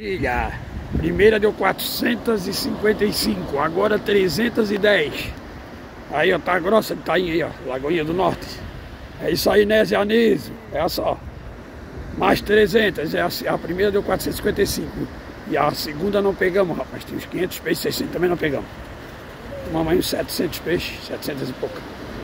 A primeira deu 455, agora 310. Aí, ó, tá grossa de tainha aí, ó, Lagoinha do Norte. É isso aí, Nézia Anísio, é só. Mais 300, a primeira deu 455. E a segunda não pegamos, rapaz, tem uns 500 peixes, 600 também não pegamos. Tomamos aí uns 700 peixes, 700 e pouco.